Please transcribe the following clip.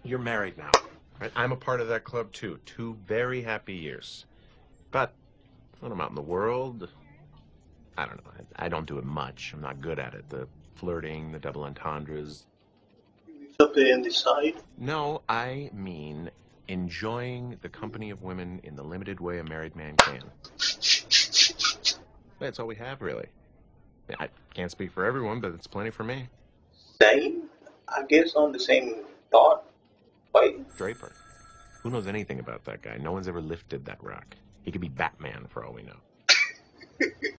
You're married now. Right? I'm a part of that club, too. 2 very happy years. But when I'm out in the world, I don't know. I don't do it much. I'm not good at it. The flirting, the double entendres. Something on the side? No, I mean enjoying the company of women in the limited way a married man can. That's all we have, really. I can't speak for everyone, but it's plenty for me. Same? I guess on the same thought. Why? Draper. Who knows anything about that guy? No one's ever lifted that rock. He could be Batman for all we know.